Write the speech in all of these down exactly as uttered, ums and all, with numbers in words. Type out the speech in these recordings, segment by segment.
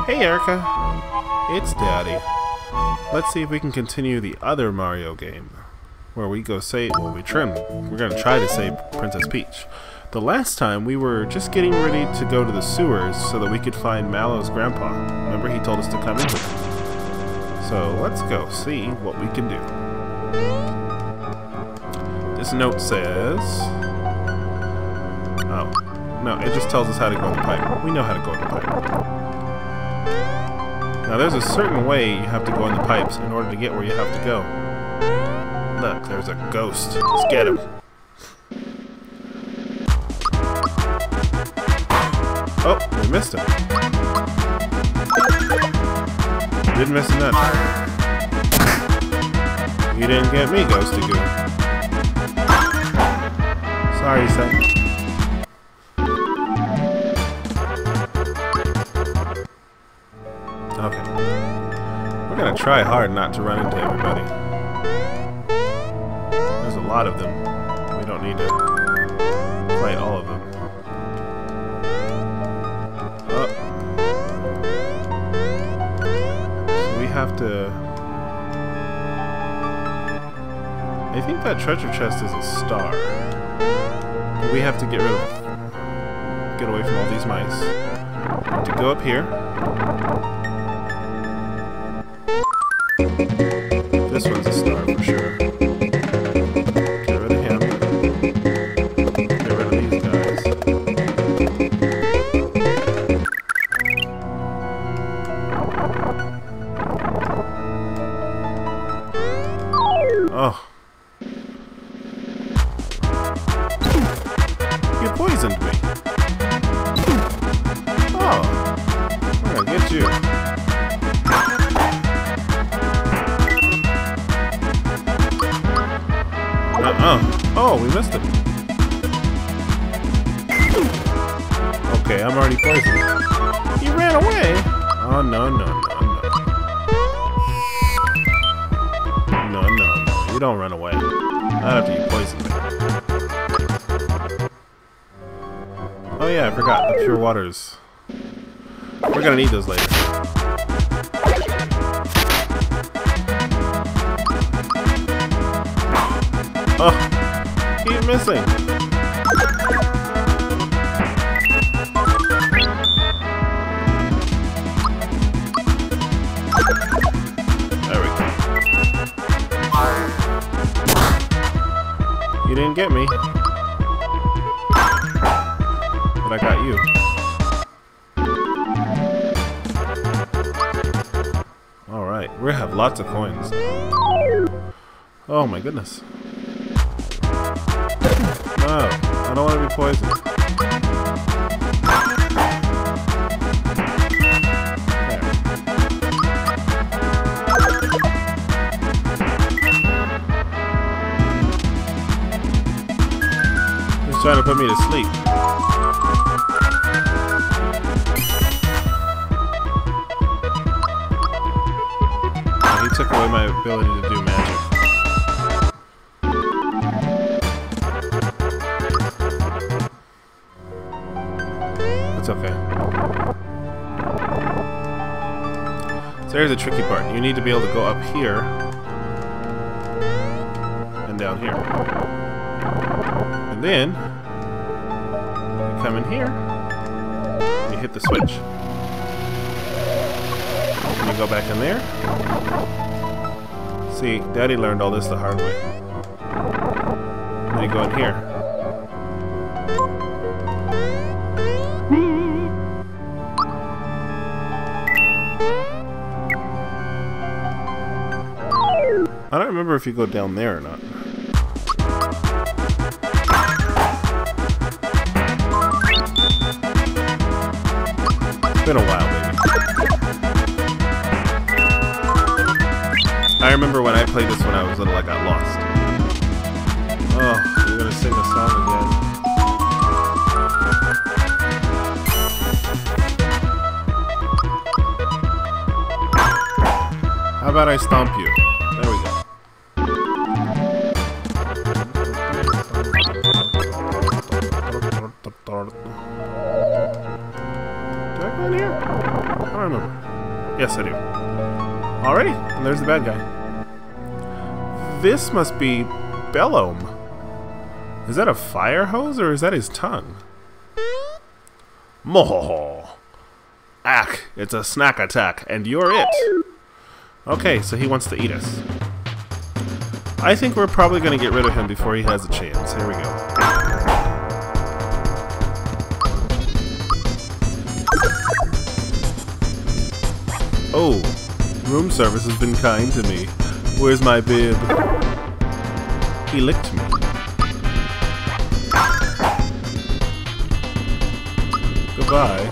Hey Erica, it's Daddy. Let's see if we can continue the other Mario game, where we go save, well we trim, we're gonna try to save Princess Peach. The last time we were just getting ready to go to the sewers so that we could find Mallow's grandpa. Remember he told us to come in with him. So let's go see what we can do. This note says, oh, no, it just tells us how to go in the pipe. We know how to go in the pipe. Now there's a certain way you have to go in the pipes in order to get where you have to go. Look, there's a ghost. Let's get him. Oh, we missed him. Didn't miss him that time. You didn't get me, Ghosty Goo. Sorry, son. Okay. We're gonna try hard not to run into everybody. There's a lot of them. We don't need to fight all of them. Oh. So we have to... I think that treasure chest is a star. But we have to get rid of... Get away from all these mice. We have to go up here. This one's a star for sure. Get rid of him. Get rid of these guys. Oh. You poisoned me. Oh. I'm gonna get you. Uh-uh. Oh, we missed him. Okay, I'm already poisoned. He ran away. Oh, no, no, no, no. No, no, no. You don't run away. Not after you poison me. Oh, yeah, I forgot. The pure waters. We're gonna need those later. Oh, keep missing. There we go. You didn't get me, but I got you. All right, we have lots of coins. Oh my goodness. No, I don't want to be poisoned. There. He's trying to put me to sleep. Oh, he took away my ability to do magic. Okay. So here's the tricky part. You need to be able to go up here and down here. And then you come in here and you hit the switch. And you go back in there. See, Daddy learned all this the hard way. And then you go in here. I don't remember if you go down there or not. It's been a while, baby. I remember when I played this when I was little, I got lost. Oh, we're gonna sing the song again. How about I stomp you? There we go. Do I go in here? I don't remember. Yes, I do. Alrighty, and there's the bad guy. This must be Bellum. Is that a fire hose or is that his tongue? Mohoho. Ack, it's a snack attack, and you're it. Okay, so he wants to eat us. I think we're probably going to get rid of him before he has a chance. Here we go. Oh, room service has been kind to me. Where's my bib? He licked me. Goodbye.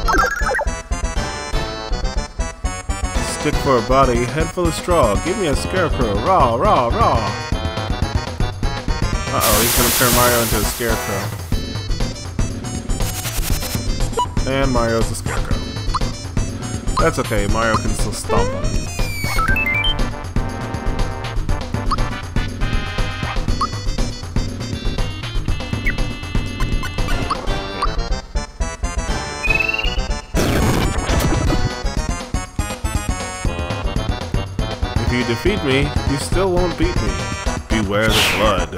Stick for a body, head full of straw. Give me a scarecrow. Raw, raw, raw. Uh-oh, he's gonna turn Mario into a scarecrow. And Mario's a scarecrow. That's okay, Mario can still stomp on him. If you defeat me, you still won't beat me. Beware the blood.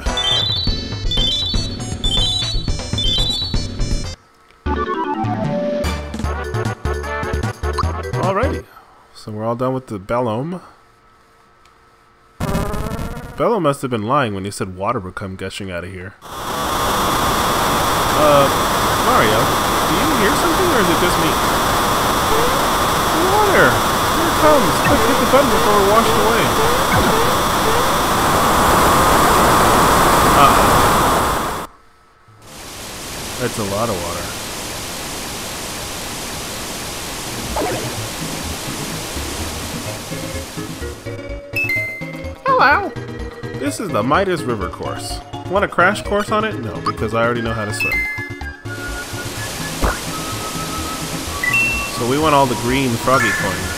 Alrighty. So we're all done with the Bellum. Bellum must have been lying when he said water would come gushing out of here. Uh, Mario, do you hear something or is it just me? Water! Here it comes! Quick, hit the button before we're washed away. Uh-oh. That's a lot of water. Hello! This is the Midas River course. Want a crash course on it? No, because I already know how to swim. So we want all the green froggy coins.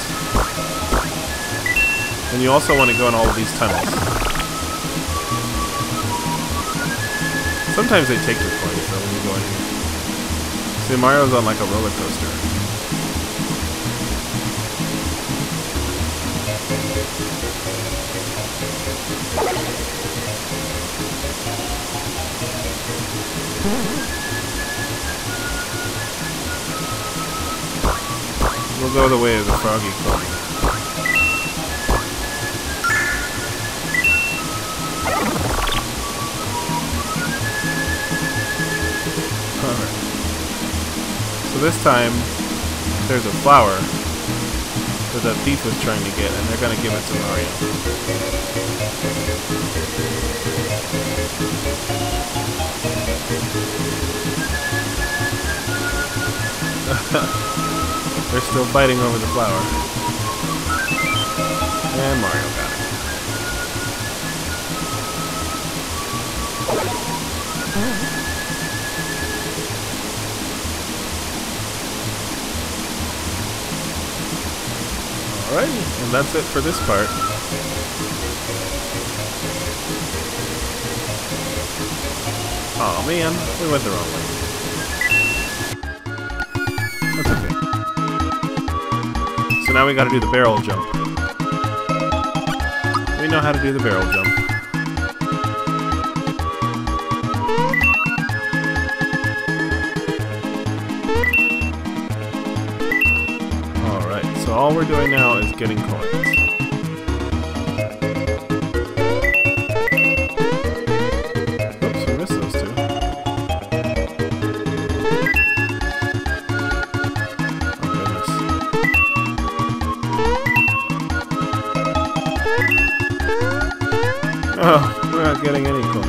And you also want to go in all of these tunnels. Sometimes they take your coins though when you go in here. See, Mario's on like a roller coaster. We'll go the way of the froggy coin. Alright. So this time, there's a flower that the thief was trying to get, and they're going to give it to Mario. They're still fighting over the flower. And Mario got it. Alrighty, and that's it for this part. Oh man, we went the wrong way. That's okay. So now we gotta do the barrel jump. We know how to do the barrel jump. Alright, so all we're doing now is getting coins. Oops, we missed those two. Oh, we're not getting any coins.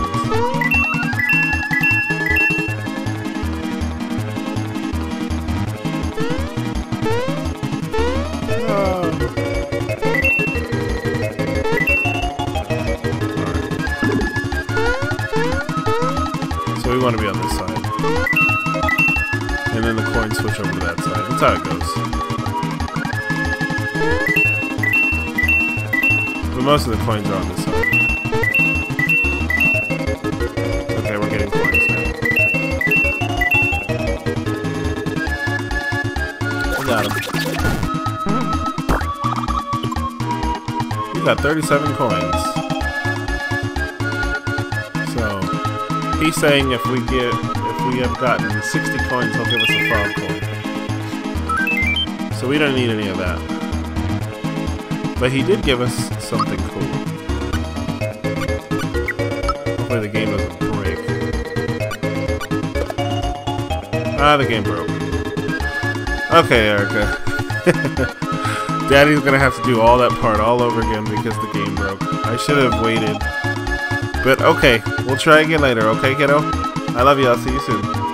Oh. Right. So we want to be on this side. And then the coins switch over to that side. That's how it goes. But most of the coins are on this side. Okay, we're getting coins now. got him. He's got thirty-seven coins. So he's saying if we get if we have gotten sixty coins, he'll give us a frog coin. So we don't need any of that. But he did give us something cool. Hopefully the game doesn't break. Ah, the game broke. Okay, Erica. Daddy's gonna have to do all that part all over again because the game broke. I should have waited. But okay, we'll try again later, okay, kiddo? I love you, I'll see you soon.